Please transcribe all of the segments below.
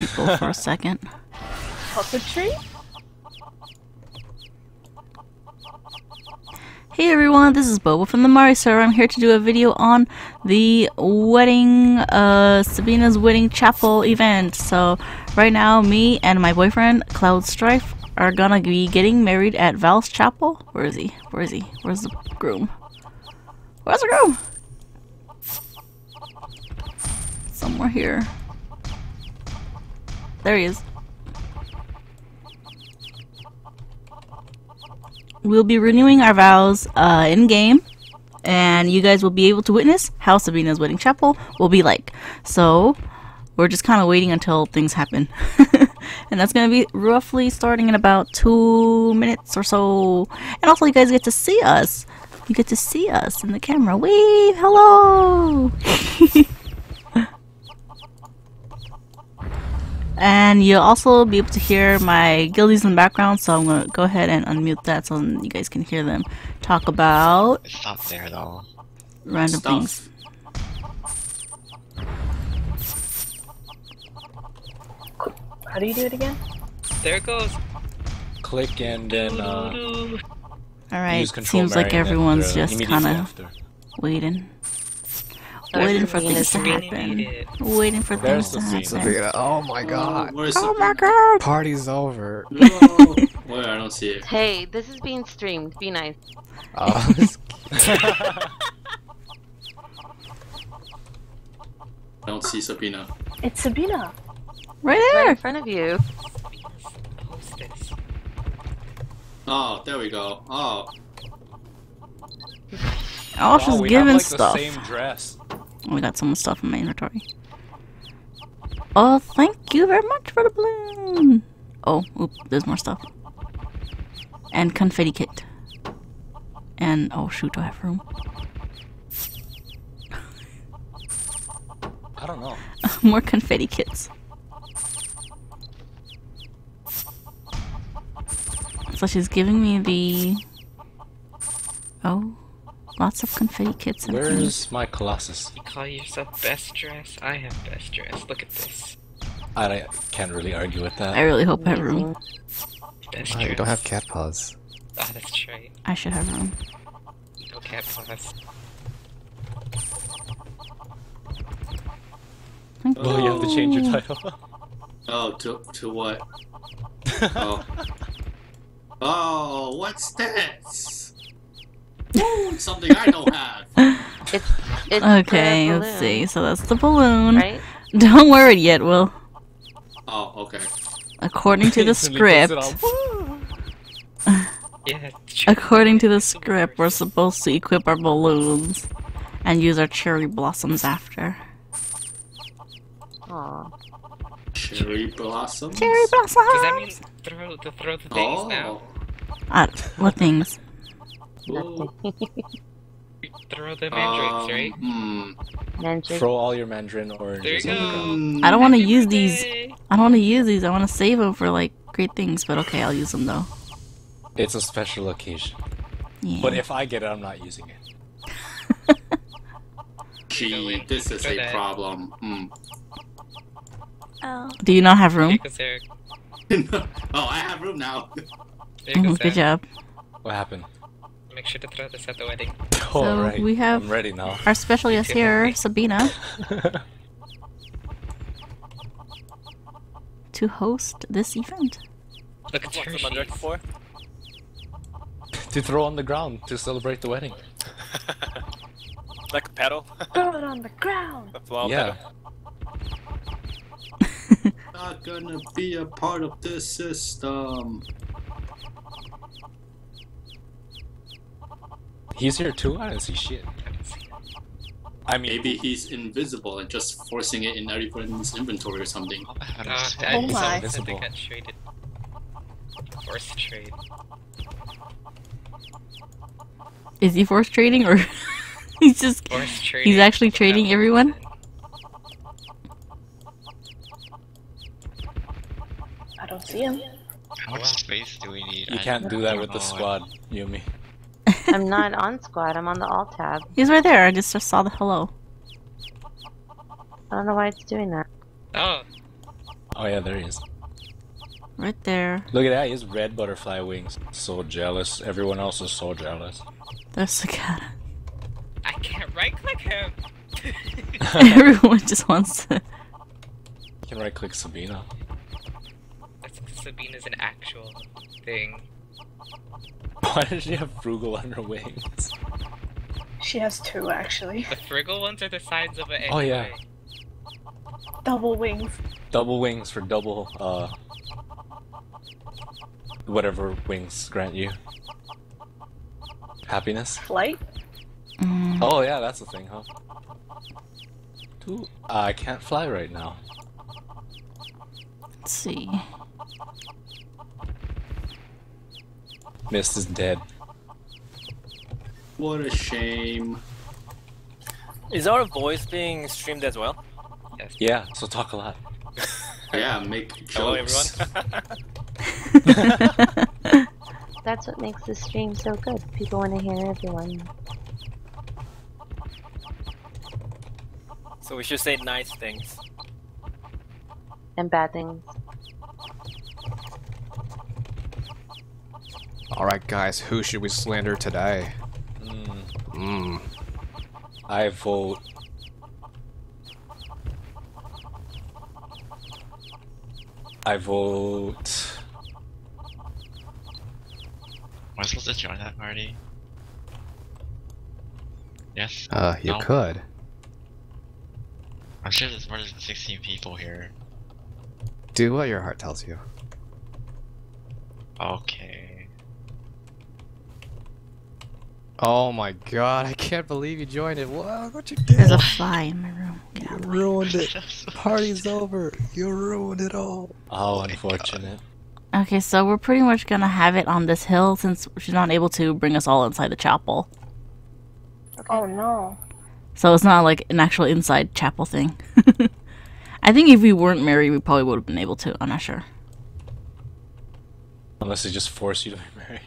people for a second. Puppetry? Hey everyone, this is Boba from the Mari server. I'm here to do a video on the wedding, Sabina's wedding chapel event. So right now, me and my boyfriend, Cloud Strife, are gonna be getting married at Val's chapel. Where is he? Where is he? Where's the groom? Where's the groom? Somewhere here. There he is. We'll be renewing our vows in-game, and you guys will be able to witness how Sabina's wedding chapel will be like. So, we're just kind of waiting until things happen. And that's going to be roughly starting in about 2 minutes or so. And also, you guys get to see us. You get to see us in the camera. Wave! Hello! And you'll also be able to hear my guildies in the background, so I'm going to go ahead and unmute that so you guys can hear them talk about Stop there though. random things. How do you do it again? There it goes. Click and then Alright, use Control seems like Mary and then everyone's throw just immediately kind of after. waiting. Waiting for things to happen. Waiting for things to happen. Sabina. Oh my god. Where's Oh my god! Party's over. No. Where? I don't see it. Hey, this is being streamed. Be nice. Oh, I don't see Sabina. It's Sabina. Right Right there! in front of you. Oh, there we go. Oh, Oh, she's we giving have, like, stuff. The same dress. Oh, I got some stuff in my inventory. Oh, thank you very much for the balloon! Oh, oop, there's more stuff. And confetti kit. And, oh shoot, do I have room? I don't know. More confetti kits. So she's giving me the... Oh, lots of confetti kits and things. Where's my Colossus? You call yourself best dress? I have best dress. Look at this. I can't really argue with that. I really hope I have room. Best Oh, dress. you don't have cat paws. Oh, that's right. I should have room. No cat paws. Thank Oh, you have to change your title. oh, to what? Oh, oh, what's this? Ooh, something I don't have. It's Okay, the let's balloon, see. So that's the balloon. Right? Don't wear it yet, Will. Oh, okay. According to the Instantly puts script, it on. Yeah, it's true. according to the script, we're supposed to equip our balloons and use our cherry blossoms after. Aw. Cherry blossoms. Cherry blossoms. Does that mean throw the things now? What things? Ooh. Throw the mandrakes, right? Mandrake. Throw all your mandarin There you oranges go. on the ground. I don't want to Happy use these. birthday. I don't want to use these. I want to save them for like great things. But okay, I'll use them though. It's a special occasion. Yeah. But if I get it, I'm not using it. Gee, this is a problem. Do you not have room? There goes Eric. Oh, I have room now. There goes Good Eric. job. What happened? Make sure to throw this at the wedding. Oh, So right. we have- I'm ready now. Our special guest here, Sabina, to host this event. Look at her. for? To throw on the ground to celebrate the wedding. Like a pedal? Throw it on the ground. A flower Yeah. pedal? Not gonna be a part of this system. He's here too? I didn't see shit. I mean, Maybe he's invisible and just forcing it in everyone's inventory or something. I Oh my. said they Invisible. got traded. Forced trade. Is he force trading or he's just Forced trading. he's actually trading everyone? I don't see him. How much space do we need? you can't do that with the squad, Yumi. I'm not on squad. I'm on the alt tab. He's right there. I just saw the hello. I don't know why it's doing that. Oh, Oh yeah, there he is. Right there. Look at that, he has red butterfly wings. So jealous. Everyone else is so jealous. There's Cicada. I can't right click him. Everyone just wants to. You can right click Sabina. That's Sabina's an actual thing. Why does she have frugal on her wings? She has two, actually. The friggle ones are the sides of it anyway. Oh, yeah. Double wings. Double wings for double, whatever wings grant you. Happiness? Flight? Oh yeah, that's the thing, huh? Ooh, I can't fly right now. Let's see. Mist is dead. What a shame. Is our voice being streamed as well? Yes. Yeah, so talk a lot. Yeah, make Hello, jokes. everyone. That's what makes the stream so good. People want to hear everyone. So we should say nice things. And bad things. Alright guys, who should we slander today? I vote. I vote. Am I supposed to join that party? Yes? You No? could. I'm sure there's more than 16 people here. Do what your heart tells you. Okay. Oh my god, I can't believe you joined it. What you did? There's a fly in my room. Get out You of the way. ruined it. Party's over. You ruined it all. Oh, unfortunate. Okay, so we're pretty much gonna have it on this hill since she's not able to bring us all inside the chapel. Oh no. So it's not like an actual inside chapel thing. I think if we weren't married, we probably would have been able to. I'm not sure. Unless they just force you to be married.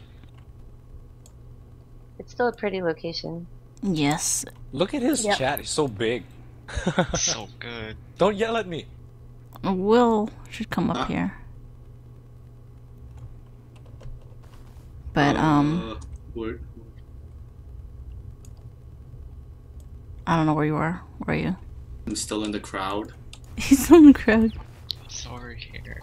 It's still a pretty location. Yes. Look at his Yep. chat, he's so big. So good. Don't yell at me. Will should come up here. But Where? I don't know where you are. Where are you? I'm still in the crowd. He's in the crowd. Sorry here.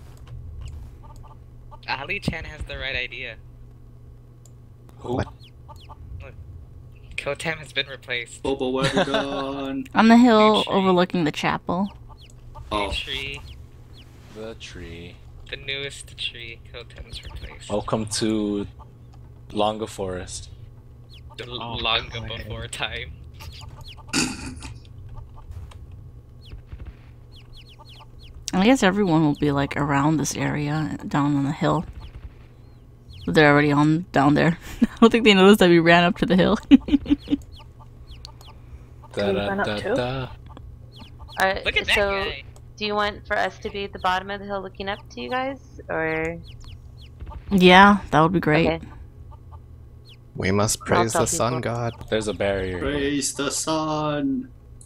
Ali Chan has the right idea. Who? What? Kotem has been replaced. Bobo, where have you gone? On the hill Tree. overlooking the chapel. Oh, Tree, The tree. the newest tree, Kotem's replaced. Welcome to Longa Forest. Long go ahead. before time. I guess everyone will be like around this area down on the hill. But they're already on down there. I don't think they noticed that we ran up to the hill. Da, da, run up da, too? da. Look at that so, guy. do you want for us to be at the bottom of the hill looking up to you guys? Or... Yeah, that would be great. Okay. We must praise tell the sun people. god. There's a barrier. praise the sun.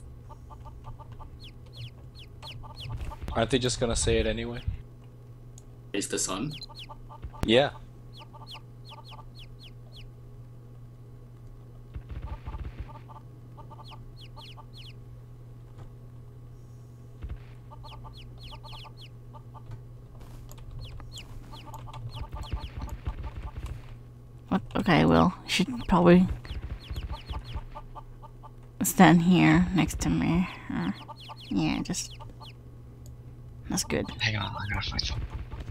Aren't they just gonna say it anyway? Praise the sun. Yeah. What? Okay, well, you should probably stand here next to me. Yeah, just... That's good. Hang on, I gotta find something.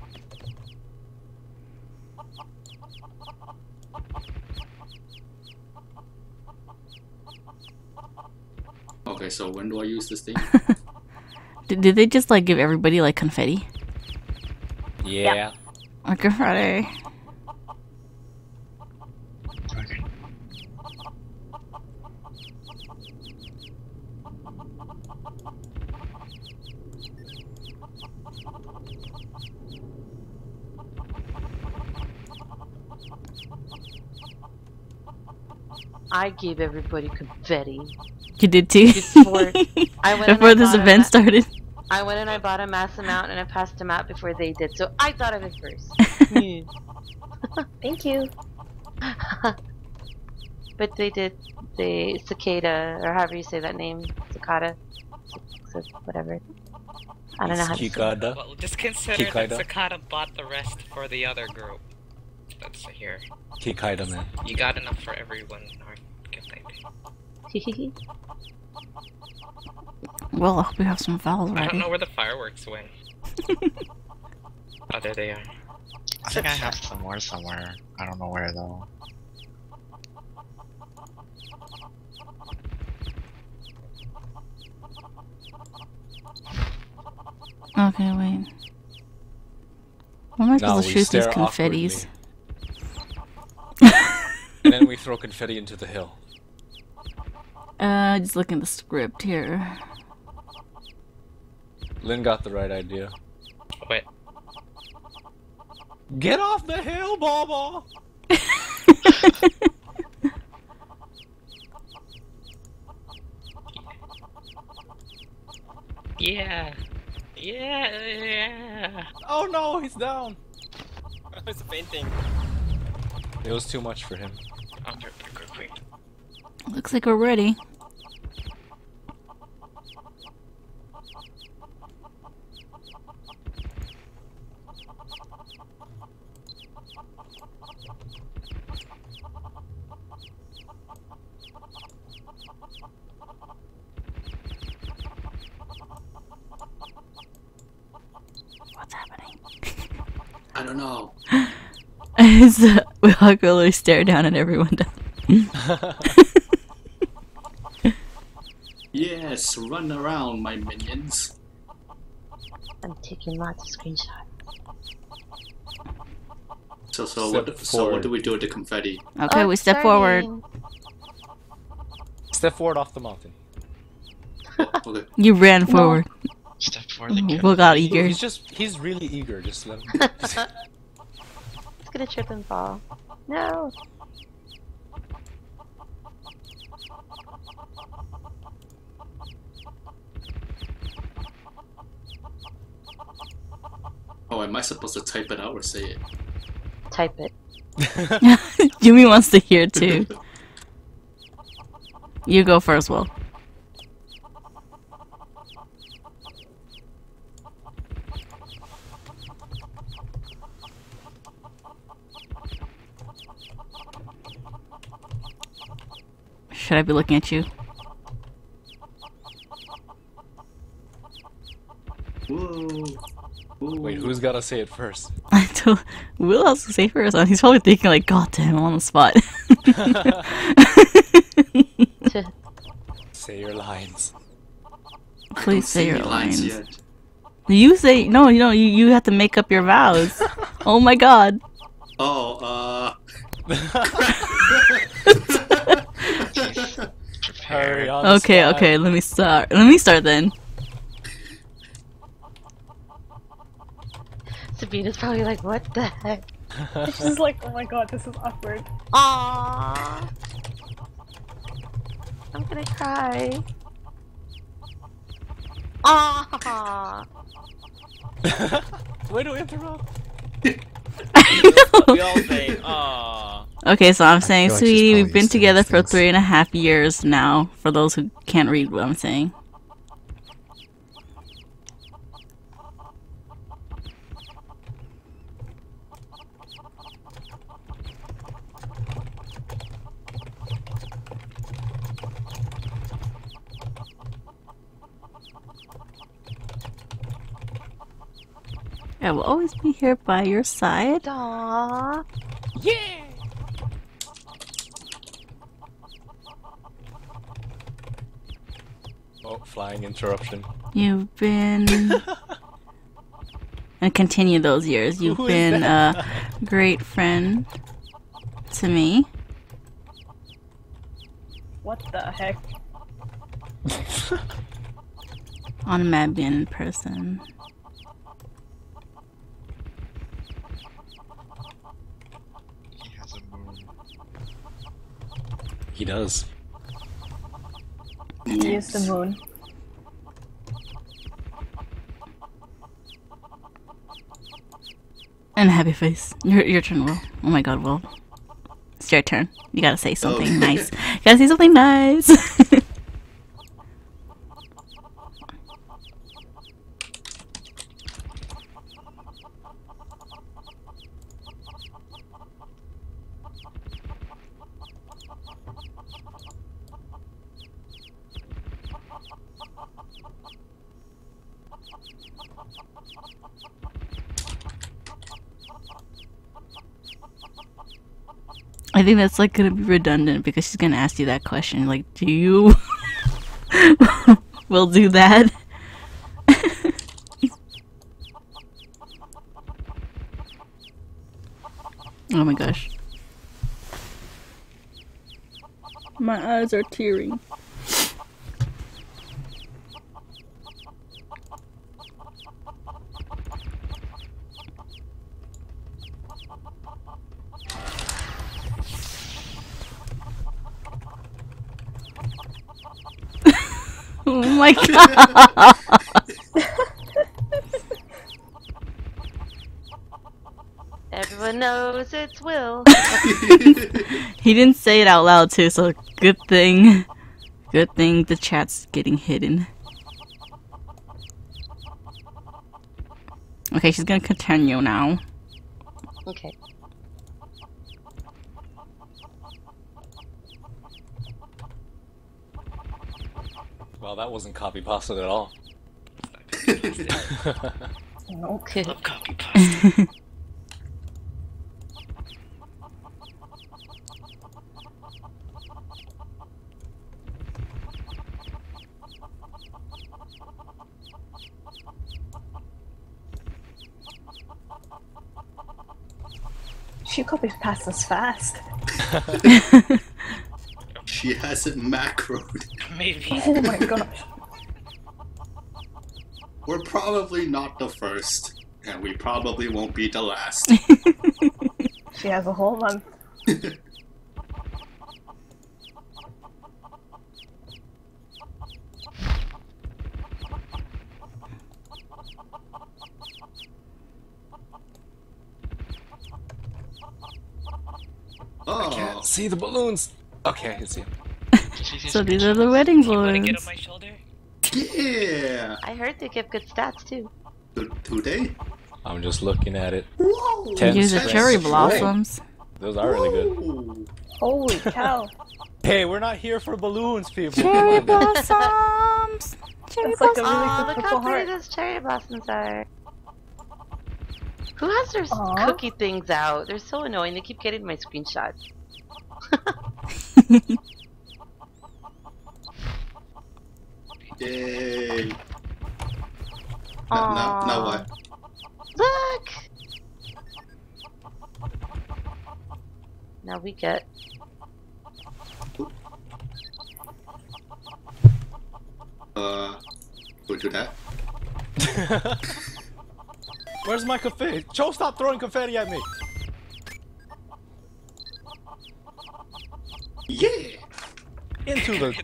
Okay, so when do I use this thing? Did they just like give everybody like confetti? Yeah. Like confetti. Okay. I gave everybody confetti. You did too. Before I went and I Before this bought event a- started. I went and I bought a mass amount and I passed them out before they did, so I thought of it first. Thank you. But they did the cicada, or however you say that name, cicada, whatever. I don't know how to say it. Kikada. Well, just consider Kikaida. that Sakata bought the rest for the other group. That's here. Kikaida, man. You got enough for everyone. Or can they? Well, I hope we have some vowels I don't ready. know where the fireworks went. Oh, there they are. I think I have some more somewhere. I don't know where though. Okay, wait. Where am I Now supposed to we shoot these stare confettis? And then we throw confetti into the hill. Just looking at the script here. Lynn got the right idea. Wait. Get off the hill, Baba! Yeah. Yeah. Oh no, he's down! It's fainting. It was too much for him. Oh, quick. Looks like we're ready. What's happening? I don't know. We all really stare down at everyone. Yes, run around, my minions. I'm taking lots of screenshots. So Step what forward. do we do with the confetti? Okay, Oh, we step starting. forward. Step forward off the mountain. Oh, okay. You ran forward. Step forward. The Will got Ooh, eager. he's really eager, just let him. It's gonna trip and fall. No! Oh, am I supposed to type it out or say it? Type it. Jimmy wants to hear too. You go first, Will. Should I be looking at you? Whoa. Whoa. Wait, who's gotta say it first? I don't. Will has to say first. He's probably thinking like, "God damn, I'm on the spot." Say your lines. Please say your Any lines. yet. You say no. You know you have to make up your vows. Oh my god. Oh, Hurry on. the Okay, spot. okay. Let me start. Let me start then. Sabina's probably like, what the heck? She's like, oh my god, this is awkward. Aww. I'm gonna cry. Aww. Why do we interrupt? We all say, aww. Okay, so I'm saying, feel like she's sweetie, probably we've been used to together these for things. 3.5 years now. For those who can't read what I'm saying. I will always be here by your side. Aww. Oh, flying interruption. You've been and continue those years. You've Who is been that? a great friend to me. What the heck? On Mad being in person. He has a moon. He does. He is the moon. And a happy face. Your turn, Will. Oh my god, Will. It's your turn. You gotta say something Okay. nice. You gotta say something nice. I think that's like gonna be redundant because she's gonna ask you that question. Like, do you will do that? Oh my gosh. My eyes are tearing. Oh my god! Everyone knows it's Will. He didn't say it out loud too, so good thing. Good thing the chat's getting hidden. Okay, she's gonna continue now. Okay. Well, that wasn't copy pasted at all. Okay. Love copy pasta. She copies pastas fast. She has it macroed. Maybe. Oh my gosh. We're probably not the first, and we probably won't be the last. She has a whole month. Oh, See the balloons. Okay, I can see them. So these are the wedding You wanna get balloons. on my shoulder? yeah. I heard they give good stats too. Today? I'm just looking at it. Whoa. 10 Use the cents. cherry blossoms. Those are really good. Whoa. Holy cow. Hey, we're not here for balloons, people. Cherry blossoms. Cherry That's like a blossoms. really Aw, good look purple how pretty heart. those cherry blossoms are. Who has their Aw. cookie things out? They're so annoying. They keep getting my screenshots. Yay. Aw. Now what? Look! Now we get. We'll do that. Where's my confetti? Joe, stop throwing confetti at me. Yeah! Into the.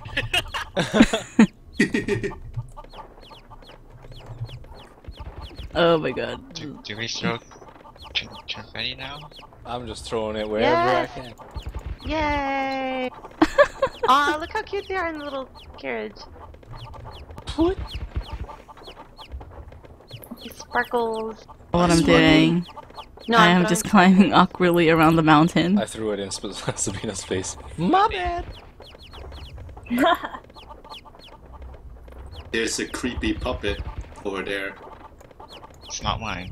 Oh my god. Do we throw confetti now? I'm just throwing it wherever Yes. I can. Yay! Aw, look how cute they are in the little carriage. What? Sparkles. What I'm doing. No, I I'm am going- just climbing awkwardly around the mountain. I threw it in Sabina's face. My bad. There's a creepy puppet over there. It's not mine.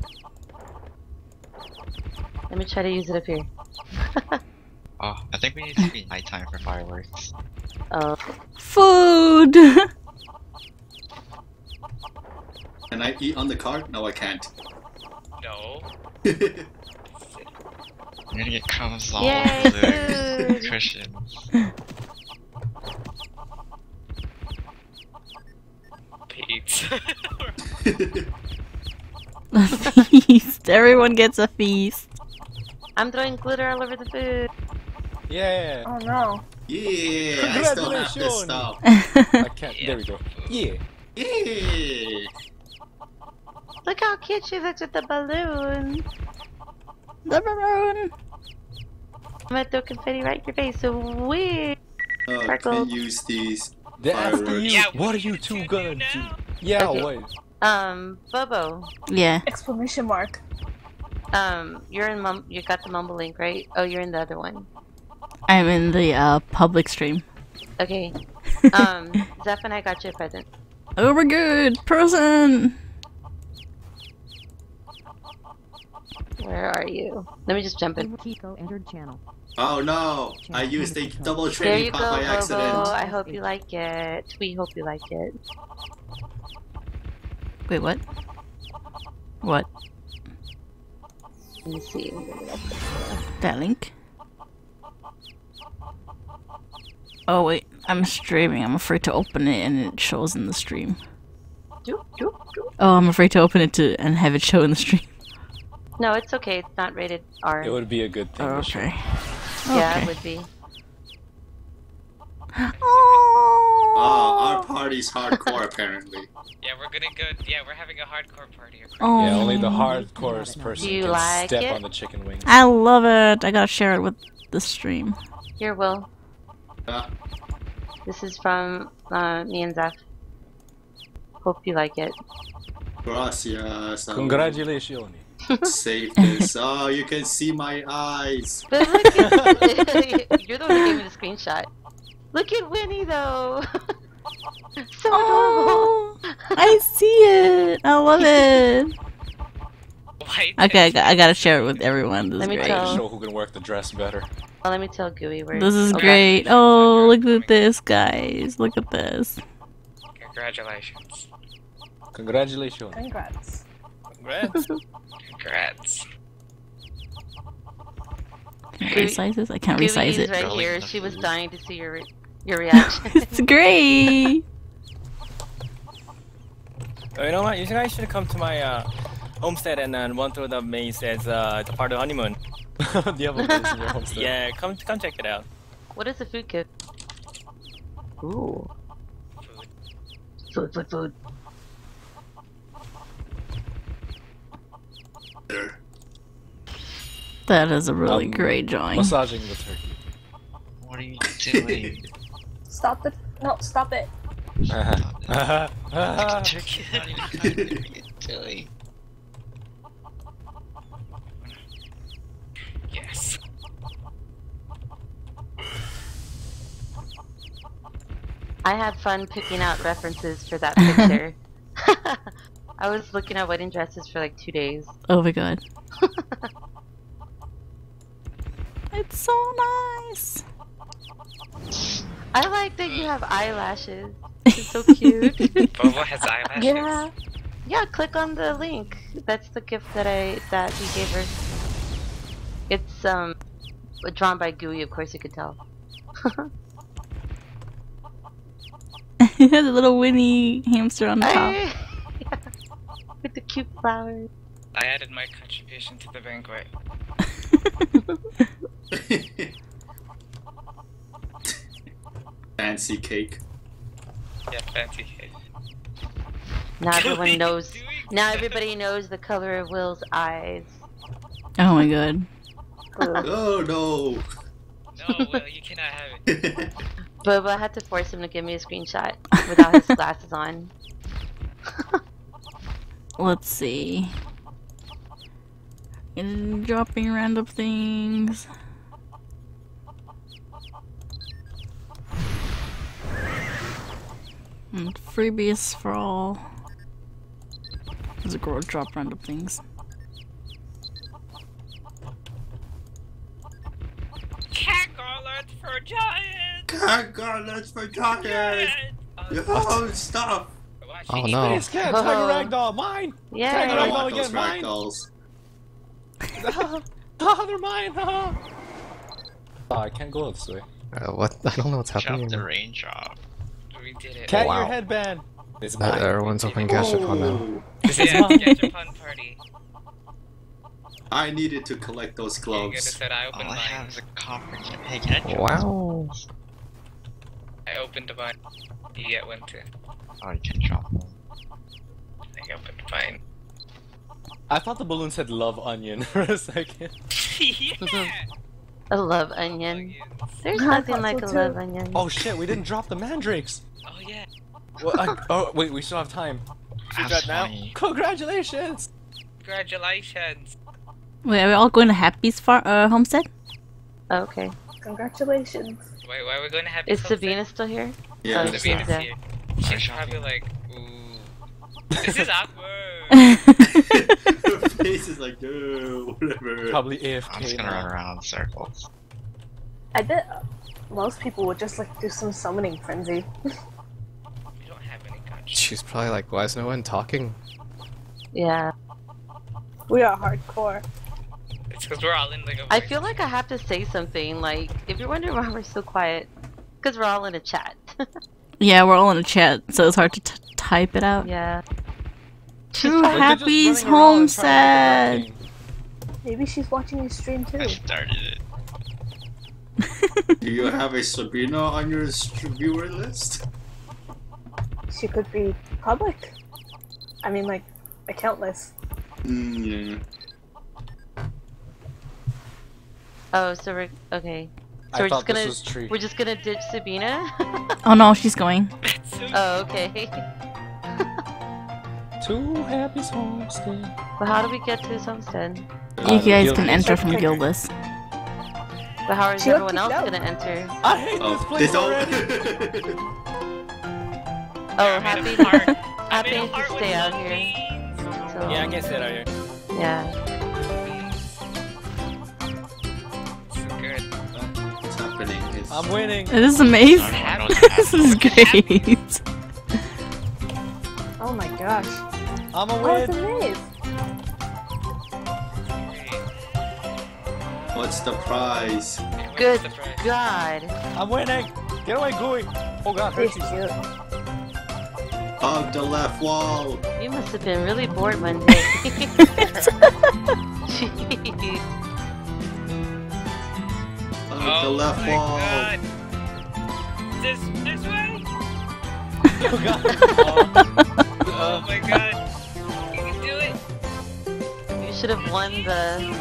Let me try to use it up here. Oh, I think we need to be nighttime for fireworks. Oh, Food! Can I eat on the cart? No, I can't. No. I'm gonna get crumbs all Yay, over the food! cushions. Pizza. A feast. Everyone gets a feast. I'm throwing glitter all over the food. Yeah. Oh no. Yeah, I still have this Congratulations. stuff. I can't. There we go. Yeah. Yeah. Look how cute she looks with the balloon. The balloon. I'm gonna throw confetti right in your face. So weird. Sparkle. Can use these They're after fireworks. you. Yeah, What are you what two you gonna do do? now? Yeah, Okay. wait. Bobo. Yeah. Exclamation mark. You're in you got the Mumble link, right? Oh, you're in the other one. I'm in the public stream. Okay. Zeph and I got you a present. Oh, we're good. Person. Where are you? Let me just jump in. Kiko entered channel. Oh no! I used a double There training you pot go, by Bobo. accident. I hope you like it. We hope you like it. Wait, what? What? Let me see. That link? Oh wait, I'm streaming. I'm afraid to open it and it shows in the stream. Doop, doop, doop. Oh, I'm afraid to open it and have it show in the stream. No, it's okay. It's not rated R. It would be a good thing. Oh, to show. okay. Yeah, Okay. it would be. Oh, our party's hardcore apparently. Yeah, we're gonna go. Yeah, we're having a hardcore party. Oh, Yeah, only the hardcore person Do you can like step it? on the chicken wings. I love it. I gotta share it with the stream. Here, Will. Ah, This is from me and Zeph. Hope you like it. gracias. Congratulations. Save this. Oh, you can see my eyes. But look at you're the one who gave me the screenshot. Look at Winnie though. So adorable. Oh, I see it. I love it. Why? Okay, I gotta share it with everyone. This Let is me great. tell- Show who can work the dress better. Well, let me tell Gooey where. This is okay. great. Oh, look at this, guys. Look at this. Congratulations. Congratulations. Congrats. Congrats. Congrats. Can I resize this? I can't Gooey resize is it. right Rolling here. the She was food. dying to see your reaction. It's great. You know what? You guys should come to my homestead and then run through the maze as the part of honeymoon. Do you have a place in your homestead? Yeah, come check it out. What does the food give? Ooh. Food. There. That is a really great drawing. Massaging the turkey. What are you doing? Stop the. No, stop it. Turkey not even hungry. What are you doing? Yes. I had fun picking out references for that picture. I was looking at wedding dresses for like 2 days. Oh my god. It's so nice. I like that you have eyelashes. It's so cute. Bobo has eyelashes. Yeah. Yeah, click on the link. That's the gift that he gave her. It's drawn by Gooey, of course you could tell. It has a little Winnie hamster on the top. Yeah. With the cute flowers. I added my contribution to the banquet. Fancy cake. Yeah, fancy cake. Now everyone knows. Doing Now so. everybody knows the color of Will's eyes. Oh my god. Ugh. Oh no. No, Will, you cannot have it. Boba, I had to force him to give me a screenshot without his glasses on. Let's see. And dropping random things. And freebies for all. There's a girl drop random things. Kangaroo for giants! Gargoyles for giants. Yo, stop. Oh no. Please, cat, Tiger Ragdoll, mine! I Yeah. don't Ragdoll want those again, mine. ragdolls. Oh, they're mine! Oh, I can't go this way. What? I don't know what's Chop happening. the range off. We did it. Cat, Wow. your headband! It's mine. Everyone's opening Gashapon now. Oh, This is yeah, Gachapon party. I needed to collect those You could have gloves. said I All opened I have mine. is a copper key. Hey, can I drop Wow. I opened mine. You get one too. Oh, you can drop one. I opened mine. I thought the balloon said love onion for a second. Yeah. A love onion. There's I nothing thought like so a too. love onion. Oh shit, we didn't drop the mandrakes. Oh yeah. Well, oh wait, we still have time. That's now? funny. Congratulations! Congratulations. Wait, are we all going to Happy's homestead? Okay. Congratulations. Wait, why are we going to have Is Sabina still here? Yeah, Oh, it's Sabina's yeah. here. She's probably like, ooh. This is awkward. Her face is like, whatever. Probably AFK. I'm just gonna now. run around in circles. I bet most people would just like do some summoning frenzy. We don't have any guns. She's probably like, why is no one talking? Yeah. We are hardcore. It's because we're all in like a. I feel like I have to say something. Like, if you're wondering why we're so quiet, because we're all in a chat. Yeah, we're all in a chat, so it's hard to type it out. Yeah. To Like, they're just Happy's running around and trying to homestead. get that Maybe she's watching your stream too. I started it. Do you have a Sabrina on your viewer list? She could be public. I mean, like, accountless. Yeah. Oh, so we're okay. I So we're thought just gonna this was tree. we're just gonna ditch Sabina. Oh no, she's going. Oh, okay. To Happy's homestead. But how do we get to his homestead? You guys Guild can list. enter from Guildless. But how is She got everyone else kicked out. gonna enter? I hate Oh, this place already. Oh, I made Happy, a heart. I Happy made a needs to heart with stay out love here. beans. So, Yeah, I can sit out here. yeah. It's good. What's happening is I'm winning. This is amazing. I don't know This is great. Oh my gosh. I'm a Oh, it's a win. maze. what's the prize? Good God. I'm winning. Get away, Gooey. Oh god, She's Hershey's. cute. Hug the left wall. You must have been really bored one day. Jeez. Hug the Oh left my wall. god. This way? Oh god. Oh my god. You can do it. You should have won the.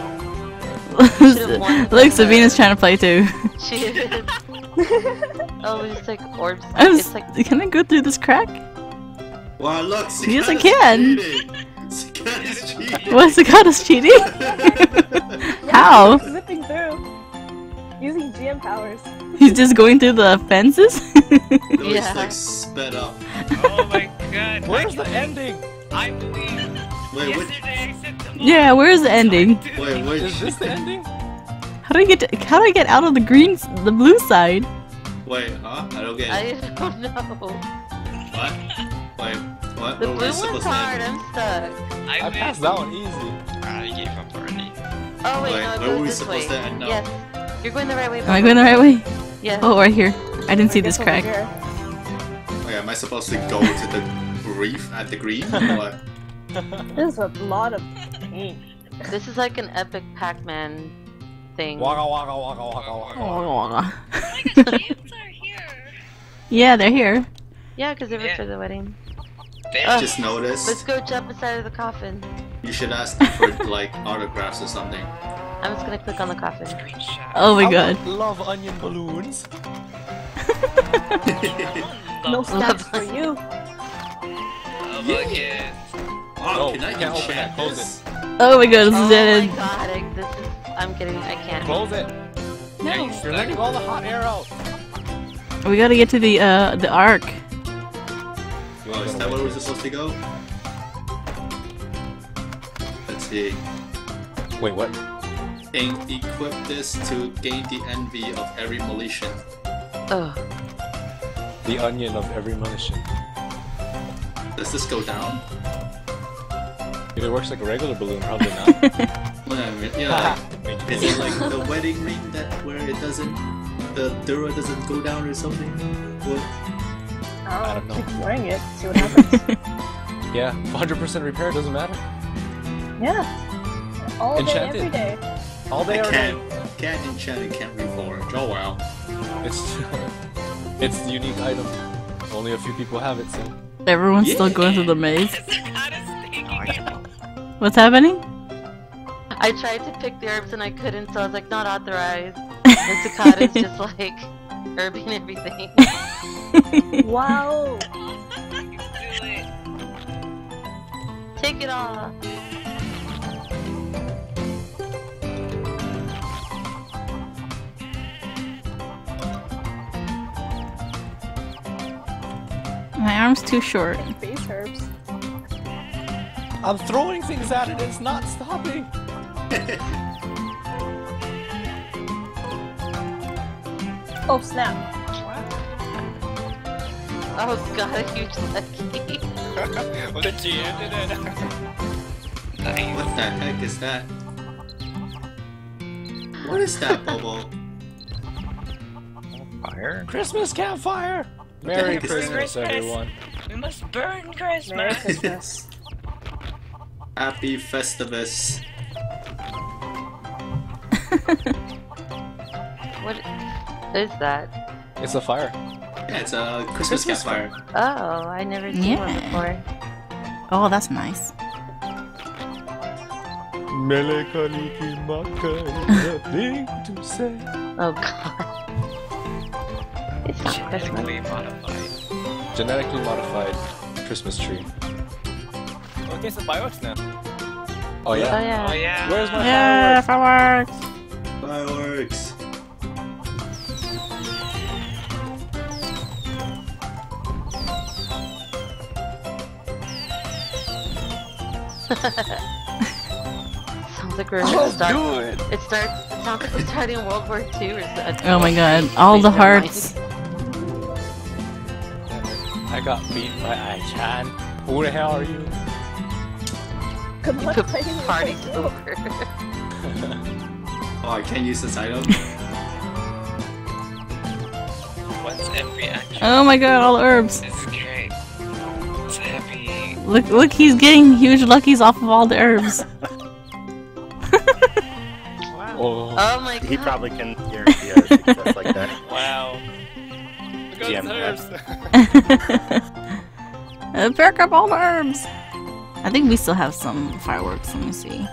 Look, Sabina's trying to play too. She is. Oh, it's like orbs. It's like, can I go through this crack? Wow, look. Yes, I Cicada's can. cheating. Cicada's cheating. What's the goddess cheating? How? Zipping through. Using GM powers. He's just going through the fences? No, Yeah. it's like sped up. Oh my god. Where's the ending? I believe. Wait, what? Yesterday I said tomorrow. Yeah, where's the ending? Wait, which? Is this the ending? How do I get out of the the blue side? Wait, huh? I don't get it. I don't know. What? Wait, what? The What were we blue one's supposed to hard. end? I'm stuck. I win. passed that one easy. I gave up already. Oh wait, Wait, no, it where were goes we this way. supposed to end up? Yes, you're going the right way. Am I going the right way? Yes. Oh, right here. I didn't see I this guess over crack. here. Wait, am I supposed to go to the reef at the green? Or what? There's a lot of paint. This is like an epic Pac-Man thing. Waka waka waka waka waka. Oh. The games are here. Yeah, they're here. Yeah, because they were Yeah. for the wedding. There. Just Let's noticed. go jump inside of the coffin. You should ask them for like autographs or something. I'm just gonna click on the coffin. Screenshot. Oh my I god. want love onion balloons. No stats for you. Oh my god. Oh, No, can I can't open enchant that. Close this? Oh my god, this Oh is my dead. god, I'm getting, I can't. Close it. No. You're letting all the hot air out. We gotta get to the ark. Well, is that where we're supposed to go? Let's see. Wait, what? Equip this to gain the envy of every Malaysian. Ugh. The onion of every militia. Does this go down? If it works like a regular balloon, probably not. Well, I mean, yeah. Like, is it like the wedding ring that where it doesn't, the Dura doesn't go down or something? What? I don't know. Keep wearing it. See what happens. Yeah, 100% repair doesn't matter. Yeah. All Enchanted. day, every day. All day I or night. can't enchant and can't reforge. Oh wow. It's it's the unique item. Only a few people have it, so. Everyone's still going through the maze. Cicada's taking it. What's happening? I tried to pick the herbs and I couldn't, so I was like, not authorized. And Sakata's just like herbing everything. Wow. Do it. Take it off. My arm's too short. Base herbs. I'm throwing things at it, it's not stopping. Oh snap. Oh god, a huge lucky. Well, the GM did it. Nice. What the heck is that? What is that, Bobo? Fire? Christmas campfire! Merry heck is that? Christmas, everyone. We must burn Merry Christmas. Christmas. Happy Festivus. What is that? It's a fire. Yeah, it's a Christmas campfire. Oh, I never seen one Yeah. before. Oh, that's nice. Nothing to say. Oh god. It's not Christmas. Genetically modified. Genetically modified Christmas tree. Okay, so fireworks now. Oh yeah? Oh yeah. Oh yeah. Where's my Yeah, fireworks? fireworks. Fireworks. Sounds like we're gonna start. It sounds like we're starting World War II or something. Oh my god, all the hearts. I got beat by Ai-chan. Who the hell are you? Good luck The fighting with party's my over. Oh, I can't use this item. What's every action? Oh my god, all the herbs. This is great. It's happy. Look, he's getting huge luckies off of all the herbs. Oh. Oh my god. He probably can guarantee a success like that. Wow. Look at GM those herbs. Pick up all the herbs. I think we still have some fireworks. Let me see.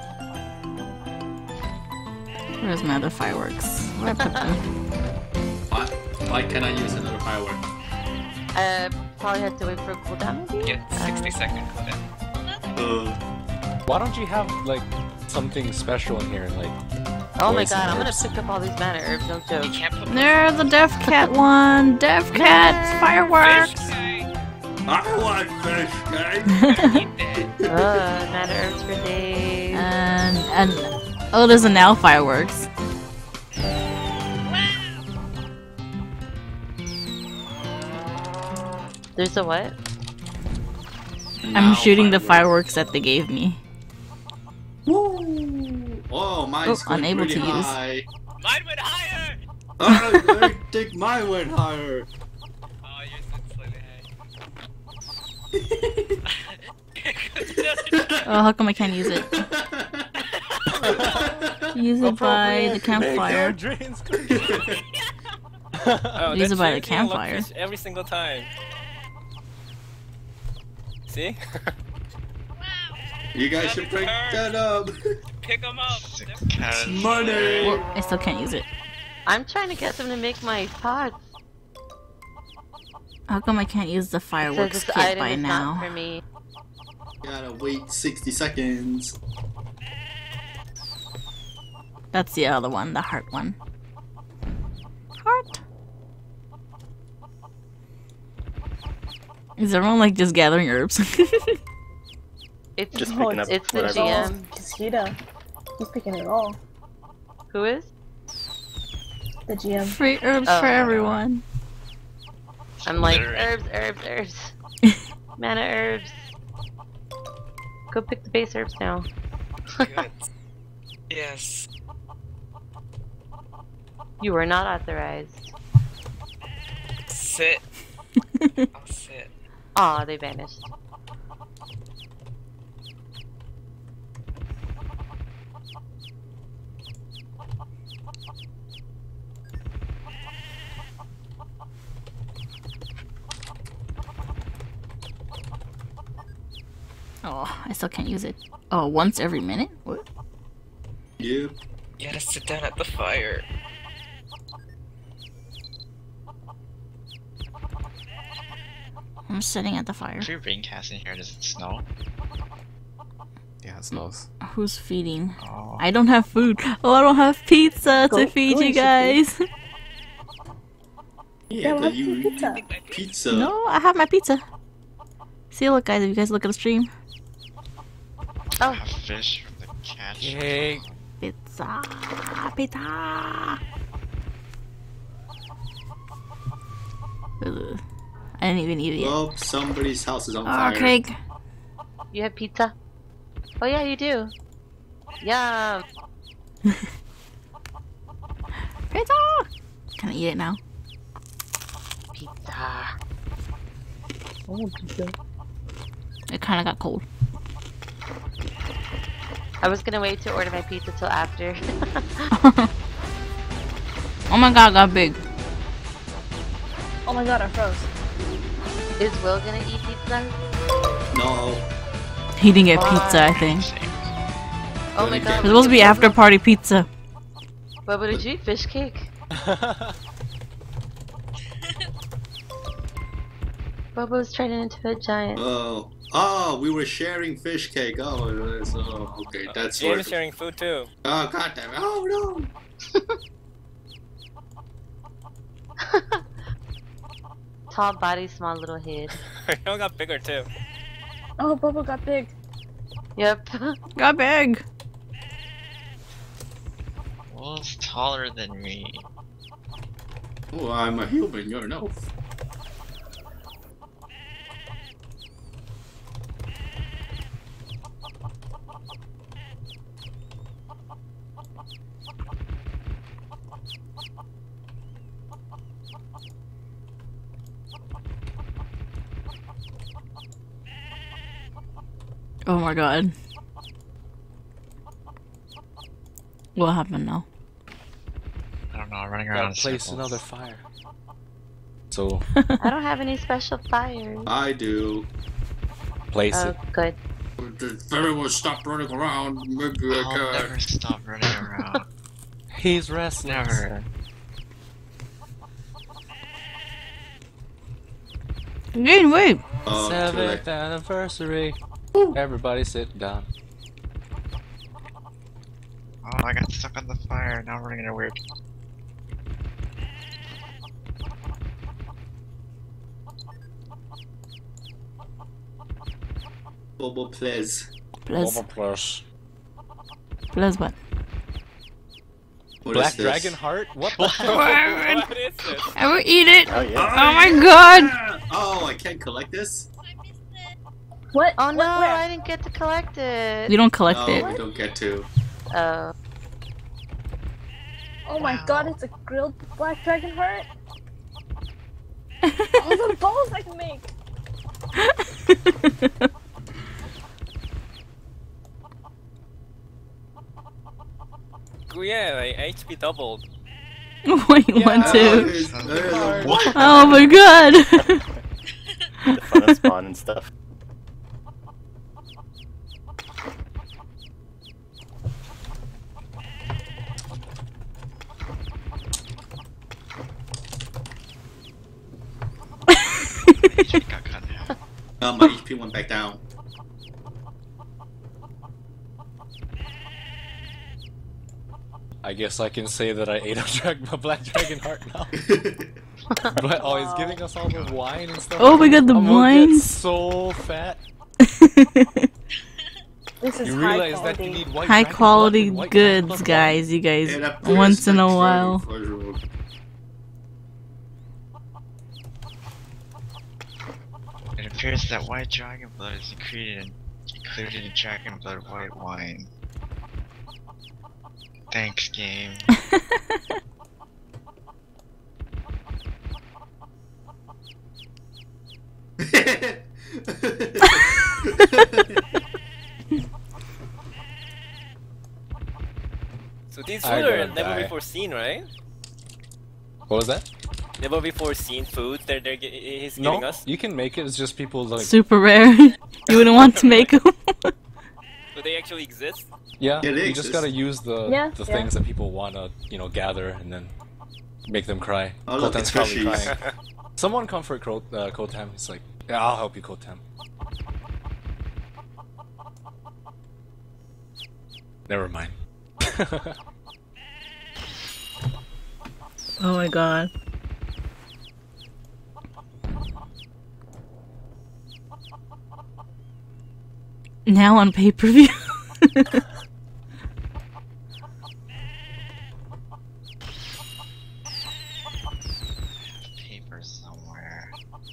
Where's my other fireworks? Where I put them? Why can't I use another firework? Probably have to wait for a cooldown maybe? Get 60 seconds then. Why don't you have like something special in here, like? Oh my poison god, I'm gonna herbs? pick up all these mana herbs, no joke. You can't put There's the Deaf Cat one. Deaf Cat fireworks. fish guy. I want fish, guys. Eat that. Mana herbs for days. And oh, there's a now fireworks. There's a what? I'm shooting the fireworks that they gave me. Woo! Oh, mine's going unable pretty to use. high. Mine went higher! I think mine went higher. Oh, yours went slightly higher. Oh, how come I can't use it? Use it by the campfire. Oh, Use that's it by the you can campfire. unlock fish every single time. See? You guys should break that up. Pick them up. Money. Well, I still can't use it. I'm trying to get them to make my pots. How come I can't use the Says fireworks this kit item by is not for now? me. Gotta wait 60 seconds. That's the other one, the heart one. Heart. Is everyone like just gathering herbs? It's Just picking up it's the whatever. GM. Kishida. He's picking it all. Who is? The GM. Free herbs Oh. for everyone. I'm like Literally. herbs. Mana herbs. Go pick the base herbs now. Good. Yes. You were not authorized. Sit. I'll sit. Aw, they vanished. Oh, I still can't use it. Oh, once every minute? What? Yep. You gotta sit down at the fire. I'm sitting at the fire. If we raincast in here, does it snow? Yeah, it snows. Who's feeding? Oh. I don't have food. Oh, I don't have pizza to feed you guys. Yeah, let's but do you pizza. pizza. No, I have my pizza. See, look, guys. If you guys look at the stream, I have fish from the catch. Yay! pizza, pizza. Ugh. I didn't even eat it yet. Well, somebody's house is on Oh, fire. Craig. You have pizza? Oh yeah, you do. Yum. Pizza. Can I eat it now? Pizza. It kind of got cold. I was gonna wait to order my pizza till after. Oh my god, it got big. Oh my god, I froze. Is Will gonna eat pizza? No. He didn't get pizza, I think. Oh my god. It's supposed to be after party pizza. Bubba, did you eat fish cake? Bubba was turning into a giant. Oh. Oh, we were sharing fish cake. Oh, so okay, that's James what. sharing food too. Oh god damn it! Oh no! Tall body, small little head. You got bigger too. Oh, Bubba got big. Yep. Got big. Will's taller than me. Oh, I'm a human. You're no. Oh my god. What happened now? I don't know, running around in Place circles. another fire. So, I don't have any special fires. I do. place Oh, it. good. If everyone stop running around, maybe I I'll can. never stop running around. He's restless. Never. Gain weight. Oh, too late. 7th anniversary. Everybody sit down. Oh, I got stuck on the fire. Now we're gonna weird. Bobo plays. Plus, Over plus. plus what? What Black is this? Dragon Heart? What the What is this? I will eat it. Oh yeah. Oh my god. Oh, I can't collect this? What? Oh no, Where? I didn't get to collect it. We don't collect No, it. we don't get to. Oh. Oh my god, it's a grilled black dragon heart. All the balls I can make. Oh yeah, like HP doubled. Wait, one, two. There's a- What? Oh my god. The fun of spawn and stuff. HP got cut in half. My HP went back down. I guess I can say that I ate a Black Dragon Heart now. But oh, he's giving us all the wine and stuff. Oh my god, the I'm gonna get wines. so fat. This is You high realize that quality. you need white High dragon quality blood and white dragon goods, blood guys. You guys, And I put once in a next while. very pleasurable. It appears that white dragon blood is included in dragon blood white wine. Thanks, game. So these I food are gotta never die. before seen, right? What was that? Never before seen foods that he's No, giving us. you can make it. It's just people like Super rare. You wouldn't want to make them. Do they actually exist? Yeah, Yeah, they you just exist. gotta use the Yeah, things that people wanna, gather and then make them cry. Oh, look, Kotem's it's probably fishies. crying. Someone comfort Kotem. He's like, yeah, I'll help you, Kotem. Never mind. Oh my god. Now on pay-per-view. Paper somewhere.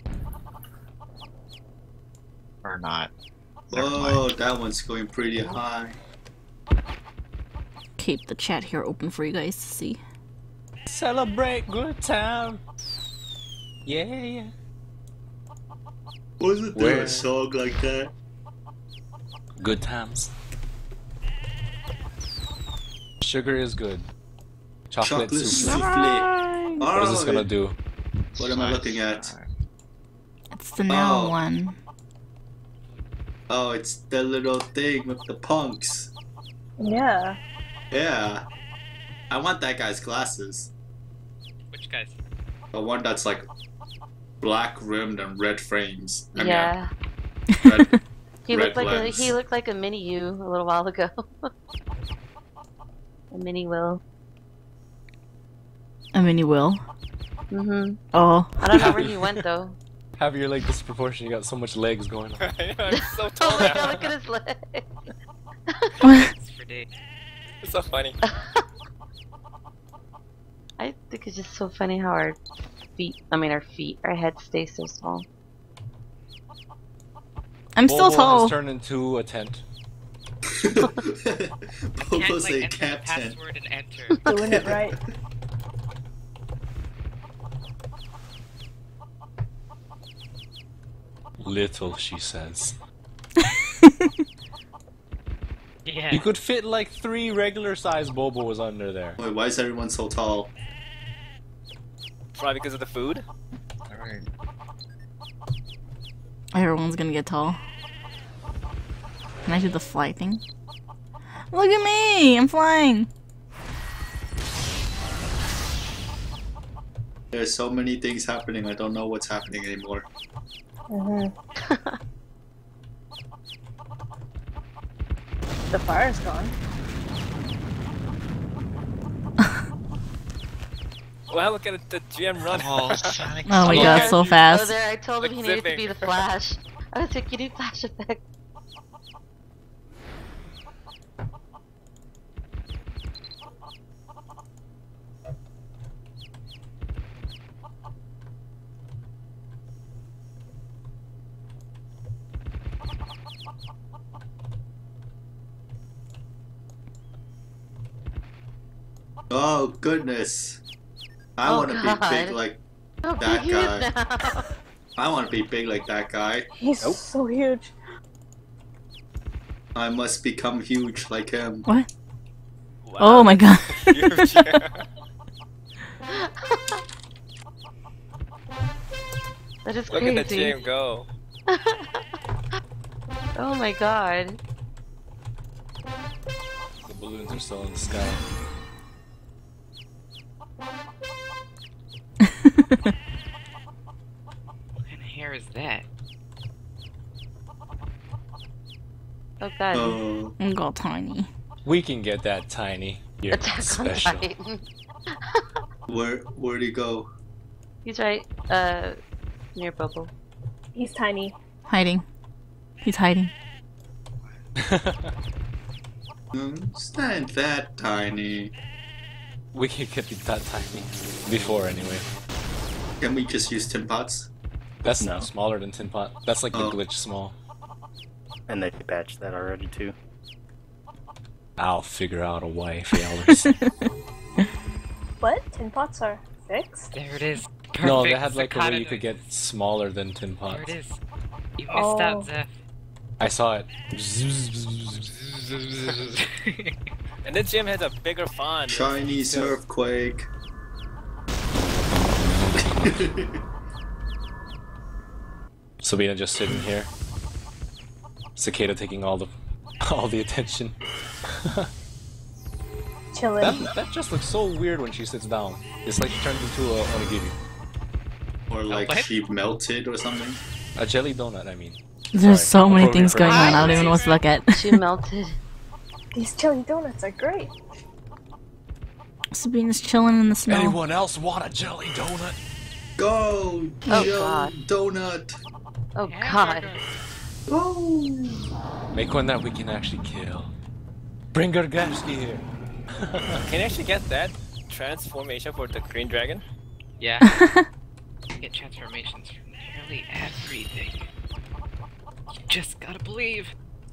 Or not. Never Oh, mind. that one's going pretty high. Keep the chat here open for you guys to see. Celebrate good time. Yeah. Wasn't there Where- a song like that? Good times. Sugar is good. Chocolate, Chocolate souffle. souffle. What is this gonna do? What am I looking at? It's the now Oh. one. Oh, it's the little thing with the punks. Yeah. Yeah. I want that guy's glasses. Which guys? The one that's like black rimmed and red frames. I mean, Yeah. red, He red looked like lens. he looked like a mini you a little while ago. A mini Will. I mean, you will. Mhm. Oh. I don't know where he went though. Have your leg disproportionate. You got so much legs going on. I'm so tall Oh my god, now. look at his leg. It's for days. It's so funny. I think it's just so funny how our our heads stay so small. I'm still Bobo tall. has turned into a tent. Bobo's Can't a enter the captain. password and enter. Doing it right. Little, she says. Yeah. You could fit like 3 regular size Bobos under there. Wait, why is everyone so tall? Probably because of the food. Alright. Everyone's gonna get tall. Can I do the fly thing? Look at me! I'm flying! There's so many things happening, I don't know what's happening anymore. The fire's gone. Well, look at the GM run. Oh, Sonic. Oh my Yeah. god, so Oh, fast. there! I told him he Like needed to zipping. be the Flash. I was like, you need Flash effect. Oh goodness. I Oh, want to be big God. like Oh, That he is guy. now. I want to be big like that guy. He's so huge. I must become huge like him. What? Wow. Oh my god. Huge. That is Look at the crazy. GM go. Oh my god. The balloons are still in the sky. What kind of hair is that? Oh god. Oh, I'm all tiny. We can get that tiny. You're Attack on special. Titan. where'd he go? He's right, near Bobo. He's tiny. Hiding. He's hiding. It's not that tiny. We can get that tiny. Before, anyway. Can we just use tin pots? That's No. smaller than Tin Pot. That's like Oh. the glitch small. And they patched that already too. I'll figure out a way for y'allers. What? Tin pots are fixed? There it is. No, they Perfect had like a way staccato you could noise. get smaller than Tin There Pots. it is. You missed Oh. out, Zeph. I saw it. And then GM has a bigger font. Chinese Still- earthquake. Sabina just sitting here. Cicada taking all the attention. Chilling. That just looks so weird when she sits down. It's like she turns into a onigiri. Or like what? she melted or something. A jelly donut, I mean. There's so many Appropriate things for- going on. I don't even know what to look at. She melted. These jelly donuts are great. Sabina's chilling in the snow. Anyone else want a jelly donut? Go! Oh, Joe God. Donut! Oh god. Oh! Make one that we can actually kill. Bring Gargashki here. Can you actually get that transformation for the green dragon? Yeah. You get transformations from nearly everything. You just gotta believe.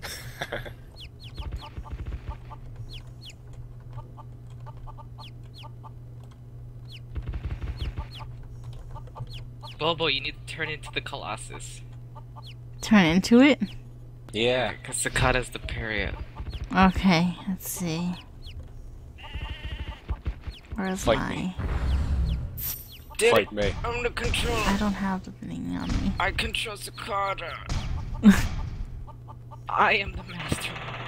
Bobo, you need to turn into the Colossus. Turn into it? Yeah. Because Cicada's the parrot. Okay, let's see. Where's Fight my... me. Did Fight it. me. I'm the control. I don't have the thing on me. I control Cicada. I am the master.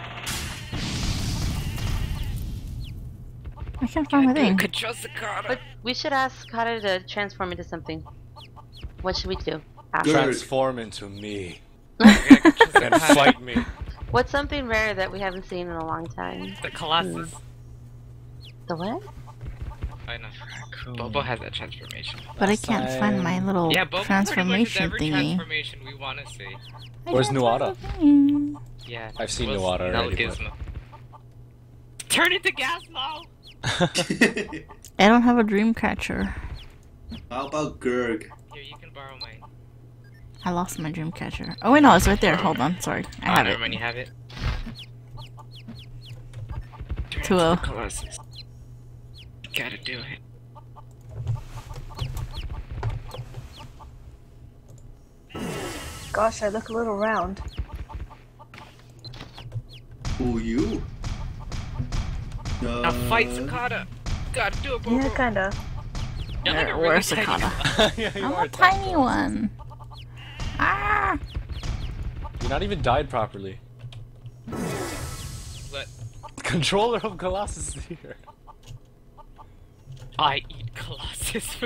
I can't find my I thing. control Cicada. But we should ask Kata to transform into something. What should we do? Ask. Good. Transform into me. I gotta control And Cicada. fight me. What's something rare that we haven't seen in a long time? The Colossus. The what? I know. Bobo has that transformation. But I can't find my little Yeah, Bobo transformation pretty much has every thingy. transformation we want to see. I Where's can't find Nuada? the thing. Yeah. I've seen was Nuada already, but- Gizmo. Turn into Gasmo! I don't have a dream catcher. How about Gurg? Here, you can borrow mine. I lost my dream catcher. Oh wait, no, it's right there. Hold on, sorry. I have Never it. mind, you have it. Turn 2-0. into the Colossus. Gotta do it. Gosh, I look a little round. Who you? Now fight Cicada! Gotta do it, Bobo! Yeah, kinda. You're like a Where's really tiny Cicada? Yeah, you I'm are a tiny one. Ah! You not even died properly. What? Controller of Colossus is here. I eat Colossus.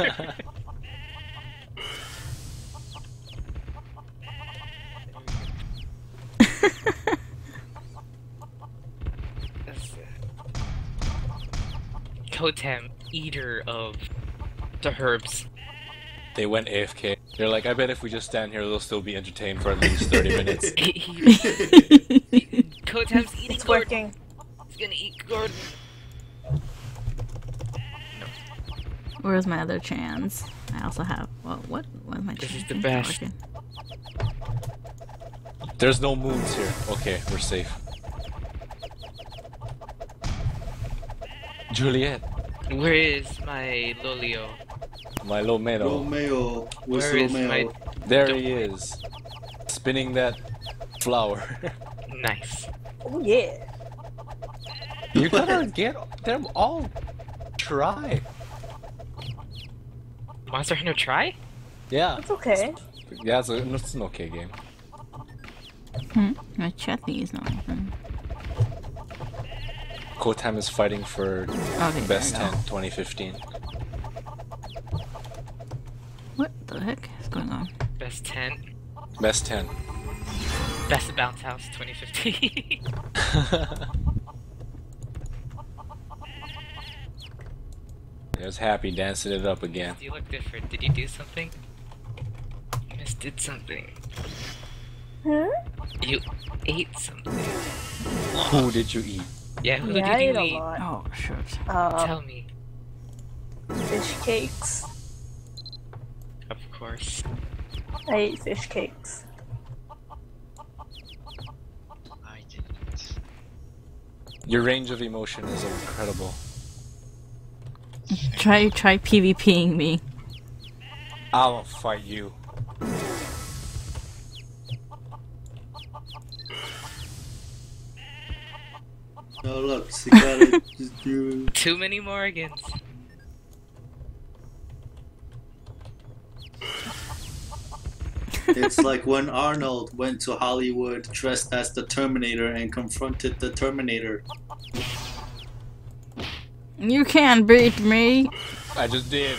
Totem, eater of the herbs. They went AFK. They're like, I bet if we just stand here, they'll still be entertained for at least 30 minutes. Totem's eating It's Gordon. working. He's gonna eat Gordon. Where's my other chance? I also have. Well, what? What am I? This is the not best. working. There's no moons here. Okay, we're safe. Juliet. Where is my Lolio? My Lomero. Romeo. Where's Where is Romeo? my... There he is. Spinning that flower. Nice. Oh yeah. You gotta get them all. Try. Monster Hunter try? Yeah. It's okay. Yeah, it's an okay game. My chutney is not open. Kotam is fighting for Okay, Best there 10 we 2015. What the heck is going on? Best 10. Best 10. Best Bounce House 2015. I was happy dancing it up again. You look different. Did you do something? You just did something. Hmm? You ate something. Who did you eat? Yeah, who Yeah, I did ate you a eat? lot. Oh shoot! Tell me. Fish cakes. Of course. I ate fish cakes. I didn't. Your range of emotion is incredible. Try PvPing me. I'll fight you. No, look, Cicada just do. Too many Morgans. It's like when Arnold went to Hollywood dressed as the Terminator and confronted the Terminator. You can't beat me. I just did.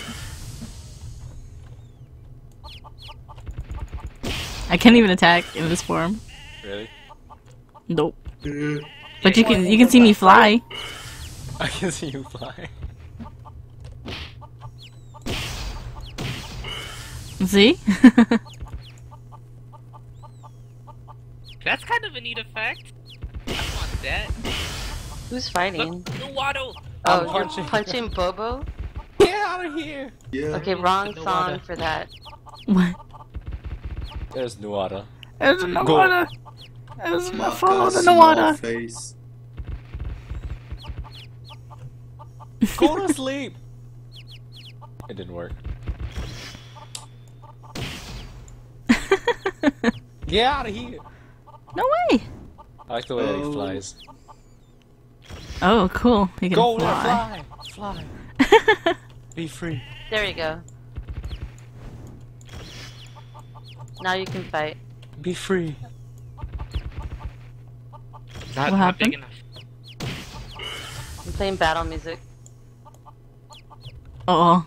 I can't even attack in this form. Really? Nope. But you can see me fly. I can see you fly. See? That's kind of a neat effect. I want that. Who's fighting? Nuado! Oh, I'm you're punching Bobo? Get out of here! Yeah. Okay, wrong Nuada. song for that. What? There's Nuada. There's no water. There's no Maka follow the small water. face. Go to sleep! It didn't work. Get out of here! No way. I like the way that he flies. Oh, cool. You can Go fly. there, fly! Be free. There you go. Now you can fight. Be free. Not, What not big happened? enough. I'm playing battle music. Oh.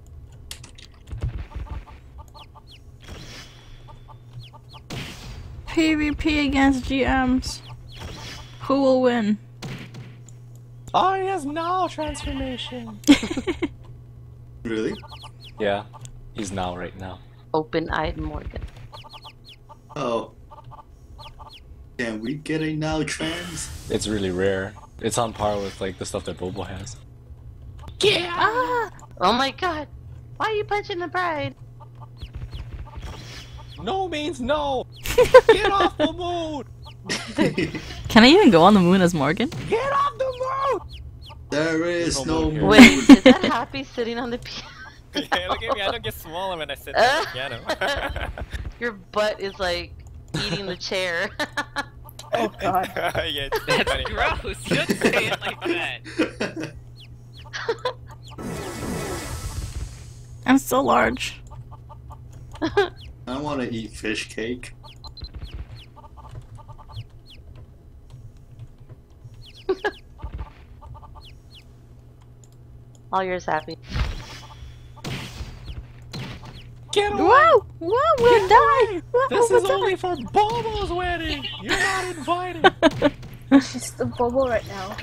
PvP against GMs. Who will win? Oh, he has now transformation. Really? Yeah, he's now right now. Open-eyed Morgan. Oh. Can we get a now trans? It's really rare. It's on par with like the stuff that Bobo has. Ah! Oh my god! Why are you punching the bride? No means no! Get off the moon! Can I even go on the moon as Morgan? Get off the moon! There is No no moon here. moon. Wait, is that Happy sitting on the piano? Yeah, look at me, I don't get smaller when I sit down at the piano. Your butt is like eating the chair. Oh god. Yeah, it's That's funny. gross. You don't say it like that. I'm so large. I want to eat fish cake. All yours, Happy. Get away! Whoa! Whoa! We'll die! Whoa, This we'll is only for Bobo's wedding! You're not invited! She's the bubble right now.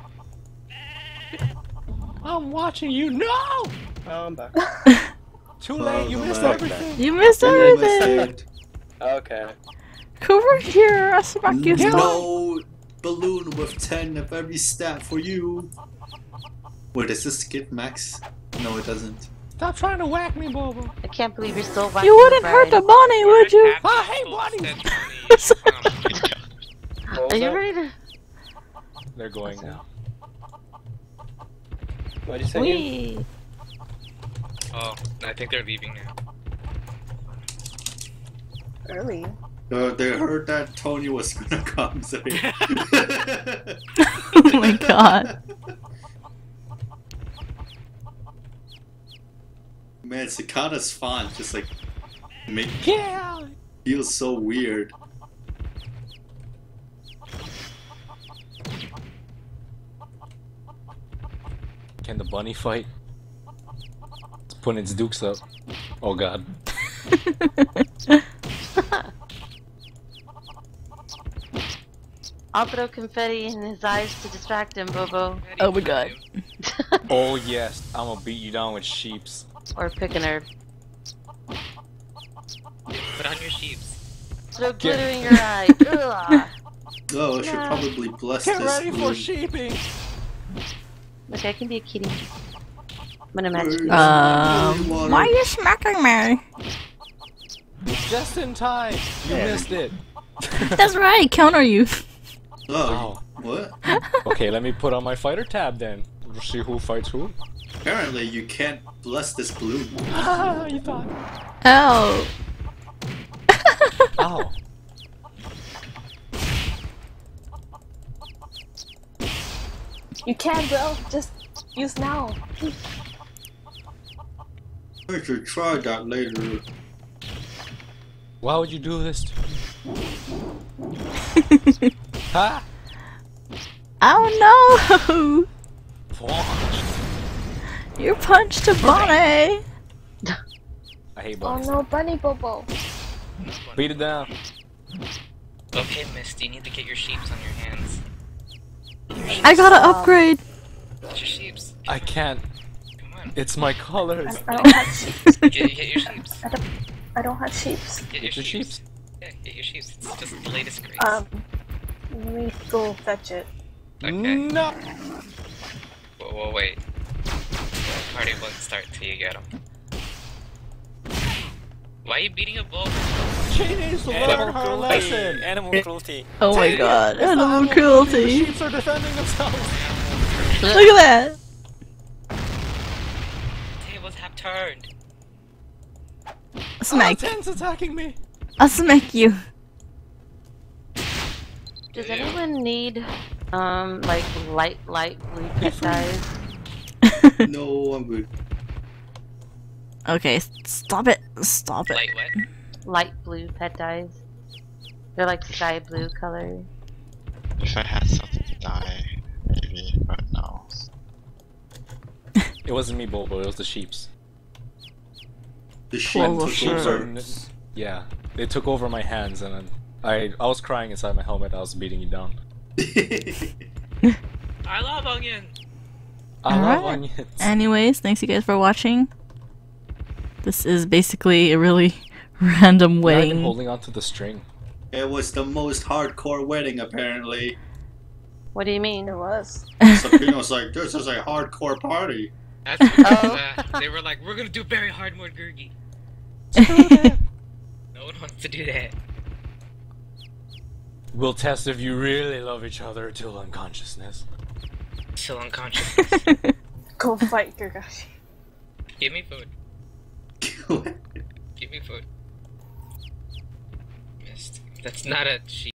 I'm watching you! No! Oh, I'm back. Too late, you missed my everything! You missed everything! Okay. Come over here, I'll smack you. No balloon with 10 of every stat for you. Wait, does this skip max? No, it doesn't. Stop trying to whack me, Bobo! I can't believe you're still watching You wouldn't hurt the bunny, would you? Ah, hey, buddy! Are you ready to... They're going now. What'd you say? Wee. Oh, I think they're leaving now. Early. They heard that Tony was gonna come, so Oh my god. Man, Cicada's font just like make Yeah! feels so weird. Can the bunny fight? It's putting its dukes up. Oh god. I'll throw confetti in his eyes to distract him, Bobo. Oh my god. Oh yes, I'm gonna beat you down with sheeps. Or pick a nerve. Put on your sheeps. Throw glitter in your eye. Ugh. Oh, I should No. probably bless Get this ready for balloon. sheeping! Look, I can be a kitty. I'm gonna match you. Water. Why are you smacking me? Just in time! You missed it! That's right, counter you. Oh, what? Okay, let me put on my fighter tab then. We'll see who fights who. Apparently you can't bless this balloon. Ah, you thought. Oh. Ow. You can, Will. Just use now. I should try that later. Why would you do this to me? Ha! Oh no! Punch. You punched a bunny! I hate Oh bunnies. no, Bunny Bobo. Beat it down. Okay, Misty, you need to get your sheeps on your hands. I gotta upgrade! Get your sheeps. I can't. Come on. It's my colors. I don't have sheeps. Get your sheeps. I don't have sheeps. Get Get your sheeps. Yeah, get your sheeps. It's just the latest craze. Let me go fetch it. Okay. No. Whoa, wait. The party won't start till you get them. Why are you beating a bull? She needs to learn her lesson. Animal cruelty. Oh my god, It's not animal The cruelty! sheep are defending themselves. Look at that! Tables have turned. Smack. Ten's attacking me. I'll smack you. Does anyone need like light blue pet dyes? No, I'm good. Okay, stop it. Stop it. Light what? Light blue pet dyes. They're like sky blue color. If I had something to die, maybe, but no. It wasn't me, Bobo. It was the sheeps. The sheep Full of took over. shirts. Yeah, they took over my hands, and then I was crying inside my helmet. I was beating you down. I love onion. I love Alright. onions. Anyways, thanks you guys for watching. This is basically a really random Not even wedding. holding onto the string. It was the most hardcore wedding, apparently. What do you mean? It was. Sapino's like, this is a hardcore party. That's because they were like, we're gonna do very hard mode Gurgi. No one wants to do that. We'll test if you really love each other till unconsciousness. Still unconscious. Go fight Gurgashi. Give me food. Give me food. Missed. That's not a sheep.